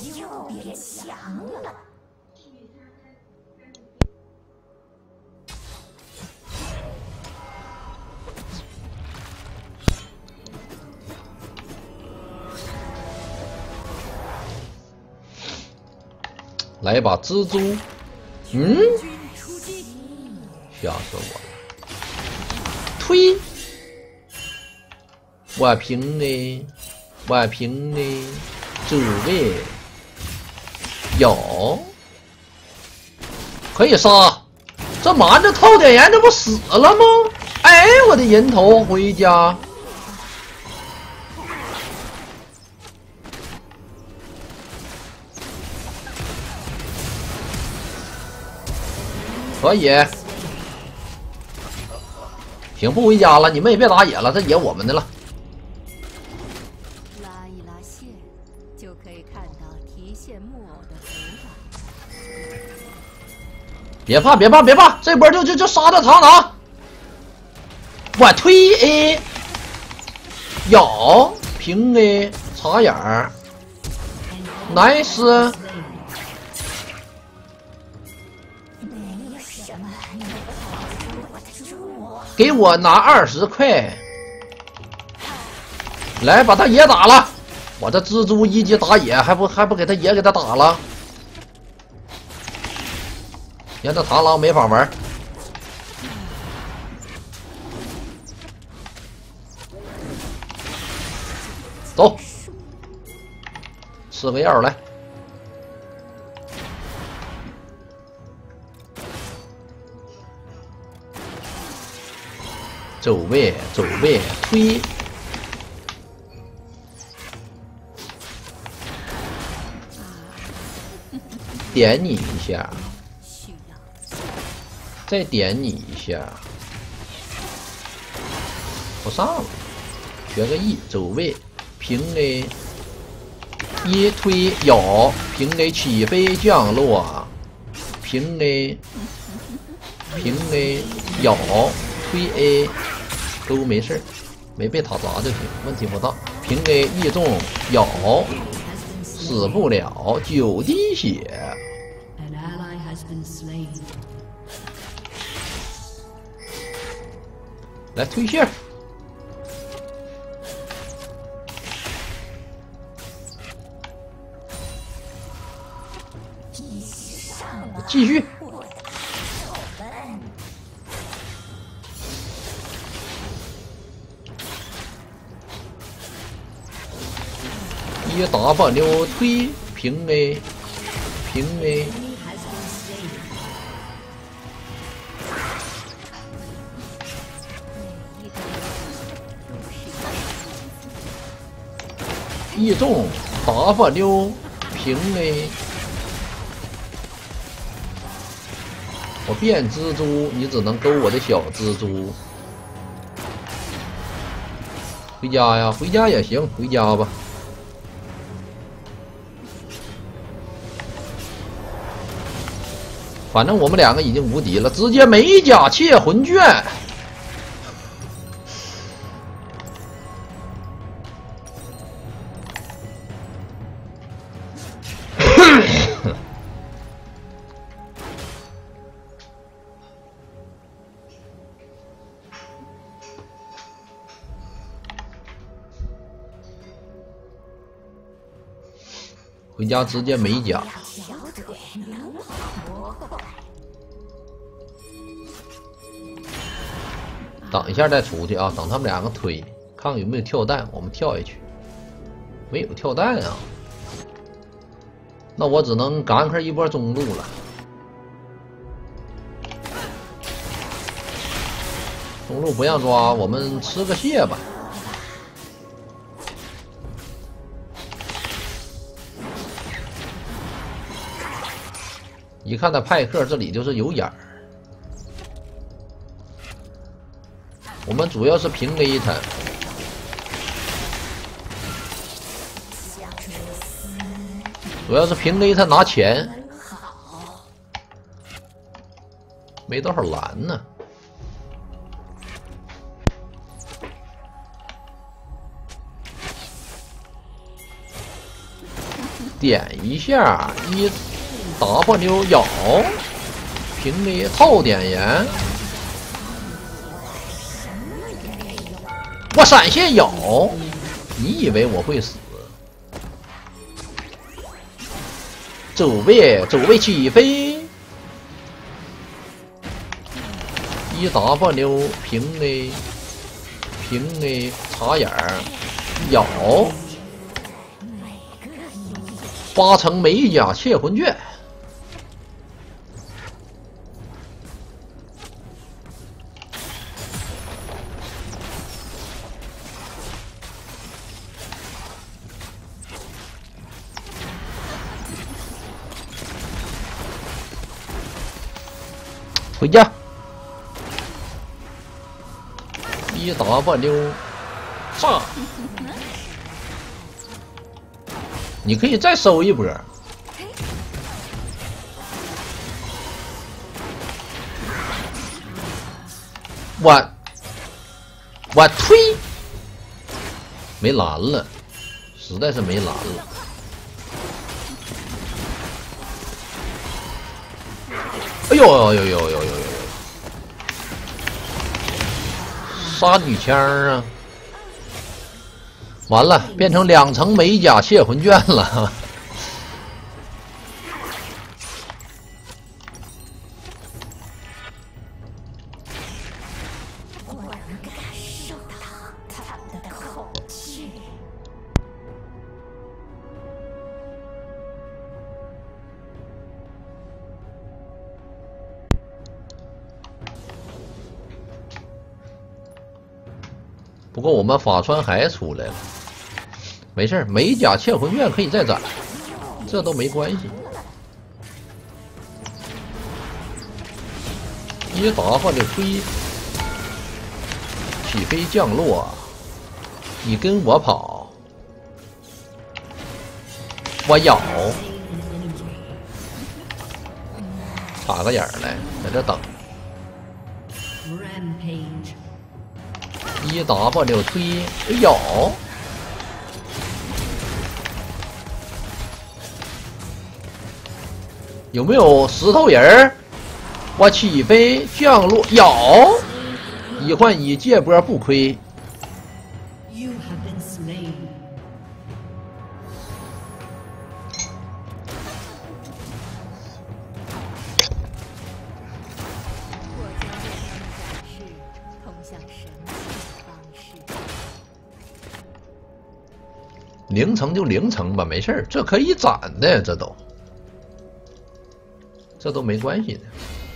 又变强了。 来一把蜘蛛，吓死我了！推，完平的，完平的，走位，有，可以杀。这马这透点烟，这不死了吗？哎，我的人头回家。可以，行，不回家了，你们也别打野了，这野我们的了。 拉一拉线，就可以看到提线木偶的回答。 别怕，别怕，别怕，这波就杀掉螳螂。我推 A， 有平 A， 插眼儿 ，nice。给我拿20块，来把他野打了。我这蜘蛛一级打野，还不给他野给他打了。让这螳螂没法玩。走，吃个药来。走位，走位，推。点你一下，再点你一下，不上了，学个 E， 走位，平 A， 一推有，平 A 起飞降落，平 A， 平 A 有，推 A。都没事，没被塔砸就行，问题不大。平 A 易中有，死不了，9滴血。来推线，继续。一打反溜推平 A， 平 A， 一中打反溜平 A， 我变蜘蛛，你只能勾我的小蜘蛛。回家呀，回家也行，回家吧。反正我们两个已经无敌了，直接美甲窃魂卷。回家直接美甲。等一下再出去啊！等他们两个推，看看有没有跳弹，我们跳下去。没有跳弹啊，那我只能赶快一波中路了。中路不让抓，我们吃个蟹吧。一看他派克这里就是有眼儿。我们主要是平 A 他，主要是平 A 他拿钱，没多少蓝呢。 点一下一 W 咬，平 A 套点烟，我闪现咬，你以为我会死？走位起飞，一 W 平 A 插眼儿咬。 8层美甲窃魂卷，回家。1W 炸。 你可以再收一波，我推，没蓝了，实在是没蓝了。哎呦！杀女枪啊！ 完了，变成2层美甲窃魂卷了。 我能感受到他们的恐惧。 不过我们法川还出来了。 没事，美甲窃魂卷可以再攒，这都没关系。1W 推，起飞降落，你跟我跑，我咬，插个眼儿来，在这等。1W 推，咬。 有没有石头人儿？我起飞降落咬，1换1借波不亏。0层就0层吧，没事儿，这可以攒的，这都没关系的。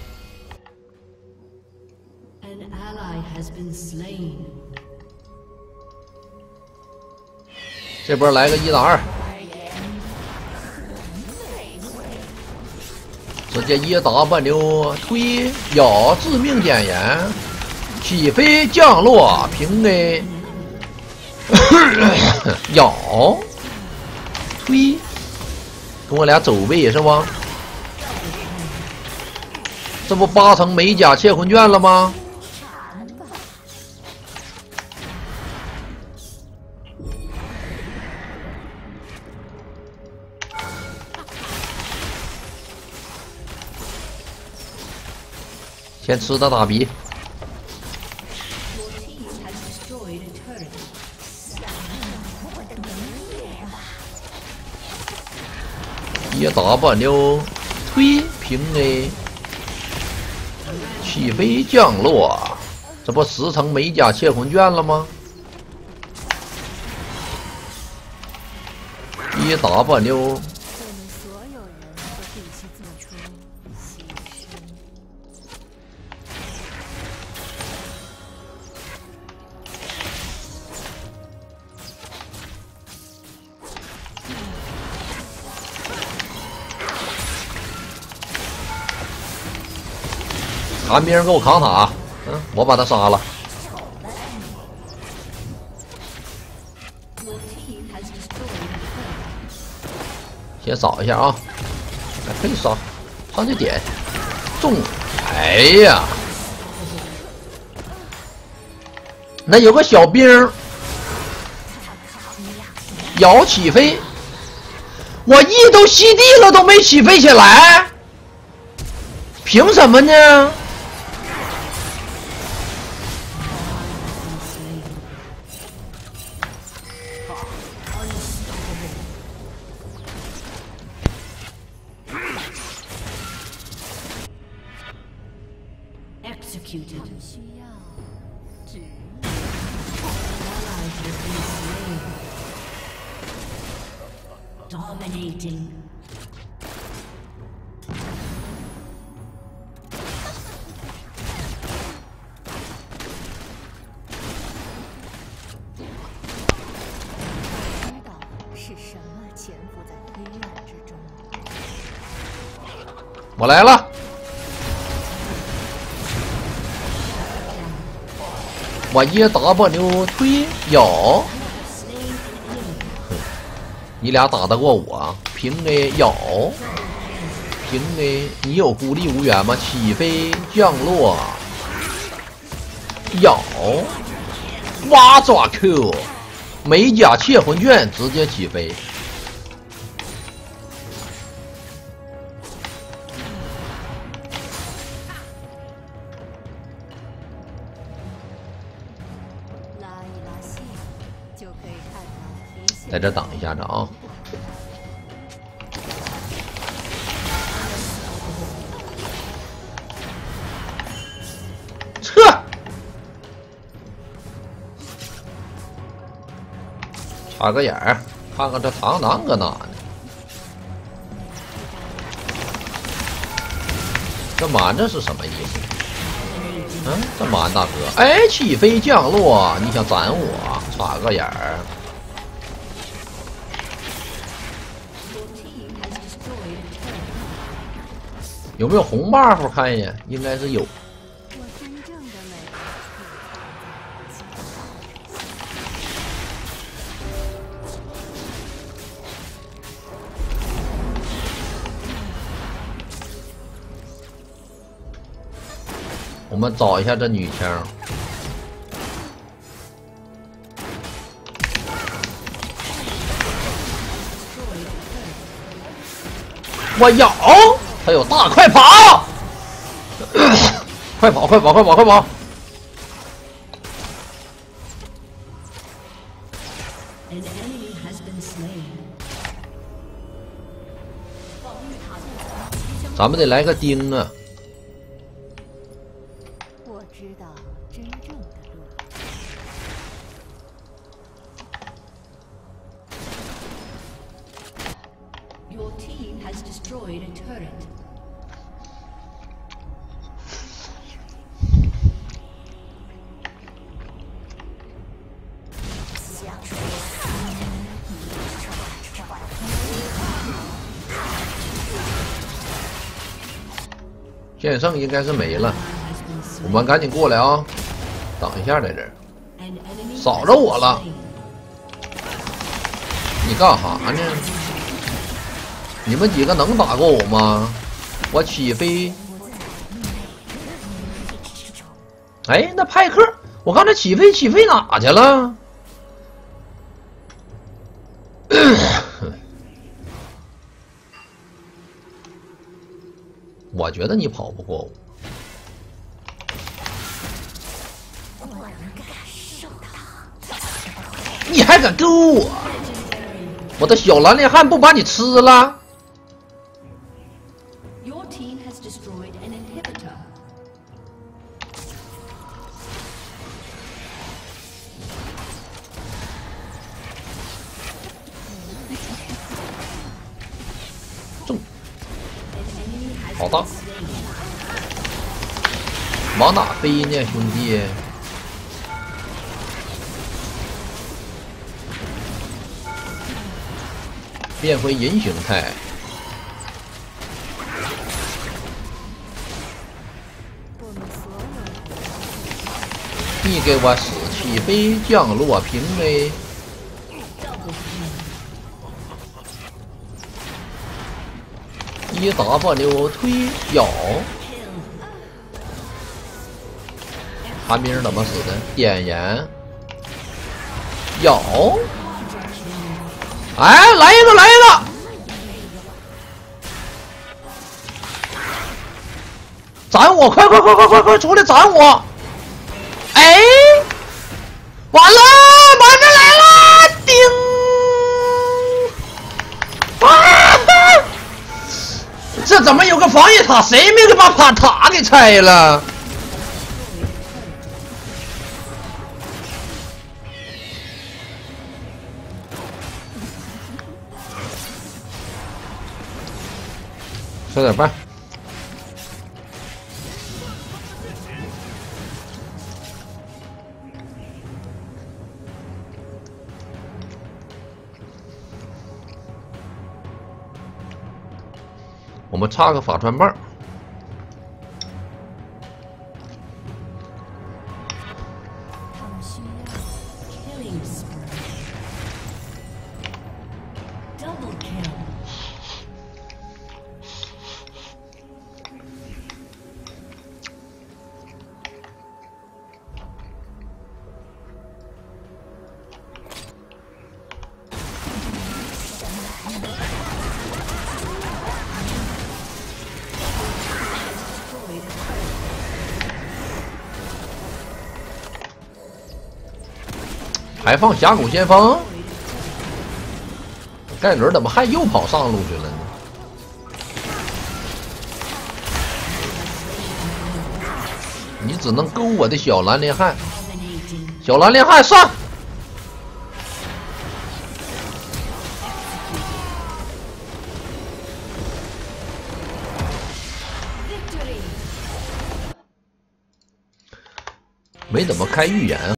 这波来个1打2，直接1W 推咬致命点烟，起飞降落平 A 咬推，跟我俩走位是吧？ 这不8层美甲窃魂卷了吗？先吃他打鼻。1W 推平 A。 起飞降落，这不10层美甲窃魂卷了吗？1W 寒冰给我扛塔，我把他杀了。先扫一下啊，可以杀，上去点中，哎呀，那有个小兵咬起飞， 我 E 都吸地了，都没起飞起来，凭什么呢？ Executed. 需要指 Dominating. 知道是什么潜伏在黑暗之中。 我来了。 我EW 推咬，你俩打得过我？平 A 咬，平 A， 你有孤立无援吗？起飞降落，咬，蛙爪 Q， 美甲窃魂卷直接起飞。 在这挡一下子啊！撤！插个眼儿，看看这螳螂搁哪呢？这满这是什么意思？嗯，这满大哥，哎，起飞降落，你想斩我？插个眼儿。 有没有红 buff 看一眼？应该是有。 我真正的美。 我们找一下这女枪。我咬。 还有大快跑！快跑！快跑！快跑！快跑！咱们得来个钉啊！ 我知道真正的路。 Your team has destroyed a turret. 剑圣应该是没了，我们赶紧过来啊！等一下，在这儿扫着我了，你干哈呢？你们几个能打过我吗？我起飞。哎，那派克，我刚才起飞哪去了？我觉得你跑不过我。你还敢勾我？我的小蓝脸汉不把你吃了？ Your team has destroyed an inhibitor. 中，好大！往哪飞呢，兄弟？变回人形态。你给我死起飞降落平 A。EW 推咬。寒冰怎么死的？点燃。咬。哎，来一个，来一个！ 斩我！快出来斩我！哎，完了，马上来了！叮！啊！这怎么有个防御塔？谁没给把塔给拆了？吃点饭。我们插个法传棒。 他们需要 Killing spree. Double kill. 还放峡谷先锋，盖伦怎么还又跑上路去了呢？你只能勾我的小蓝莲汉，小蓝莲汉上！没怎么开预言。